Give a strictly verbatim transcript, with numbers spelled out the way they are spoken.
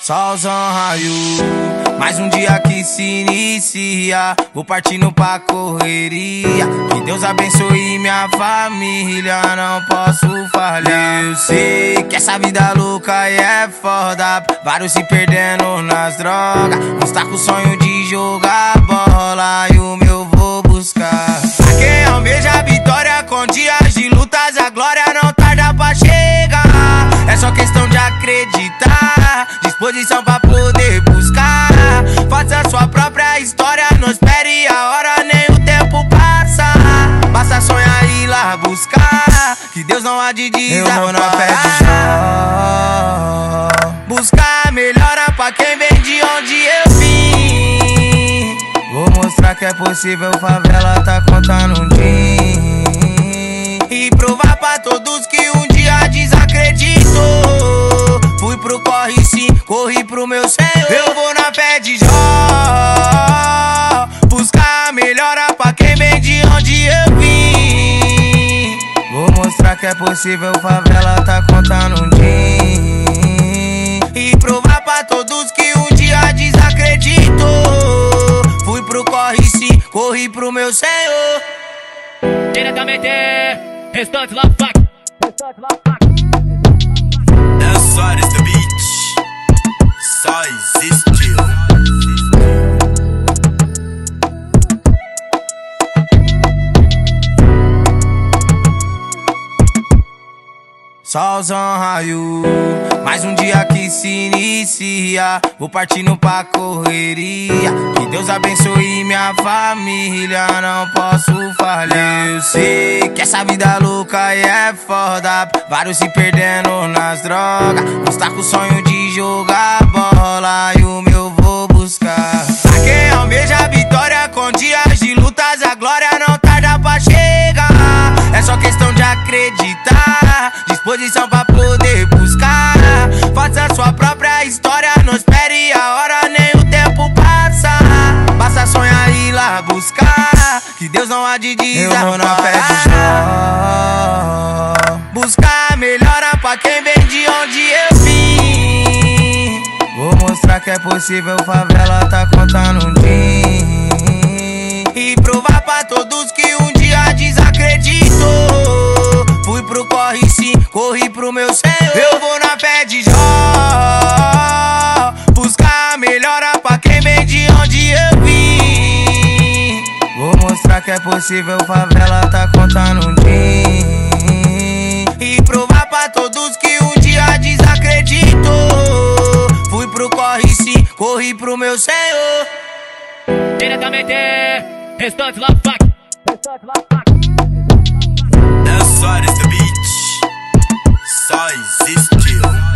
Solzão raio, mais um dia que se inicia. Vou partindo pra correria. Que Deus abençoe minha família, não posso falhar. Eu sei que essa vida louca é foda, vários se perdendo nas drogas. Uns tá com o sonho de jogar bola e o meu vou buscar. Pra quem almeja a vitória com dias de lutas, a glória não tarda pra chegar. É só questão de acreditar, disposição pra poder buscar. Faça sua própria história, não espere a hora nem o tempo passar. Basta sonhar e ir lá buscar, que Deus não há de desamparar. Eu vou na fé de Jó, buscar melhora pra quem vem de onde eu vim. Vou mostrar que é possível, favela tá contando um dia. E provar pra todos que um dia desacreditou. Fui pro corre sim, corri pro meu Senhor. Eu vou na fé de Jó, buscar melhora pra quem vem de onde eu vim. Vou mostrar que é possível, favela tá contando um dia. E provar pra todos que um dia desacreditou. Fui pro corre sim, corri pro meu Senhor. Diretamente, restante lá fac. Restante lá fac. That's what is the beach. Só existe um. Solzão raio, mais um dia que se inicia. Vou partindo pra correria. Que Deus abençoe minha família, não posso falhar. Eu sei que essa vida louca é foda, vários se perdendo nas drogas. Uns tá com o sonho de jogar bola e o meu vou buscar. Pra quem almeja a vitória com dias de lutas, a glória não tarda pra chegar. É só questão de acreditar, disposição pra poder buscar. Faça sua própria história, não espere a hora nem o tempo passar. Basta sonhar e ir lá buscar, que Deus não há de desamparar. Eu vou na fé de Jó, buscar melhora pra quem vem de onde eu vim. Vou mostrar que é possível, favela tá contando um dia. E provar pra todos que um dia desacreditou. Fui pro corre sim, corri pro meu Senhor. Eu vou na fé de Jó, buscar melhora pra quem vem de onde eu vim. Vou mostrar que é possível, favela tá contando um dia. E provar pra todos que um dia desacreditou. Fui pro corre sim, corri pro meu Senhor. Diretamente, restante lá fac. Restante lá fac. That's what is the beach. Só existe um.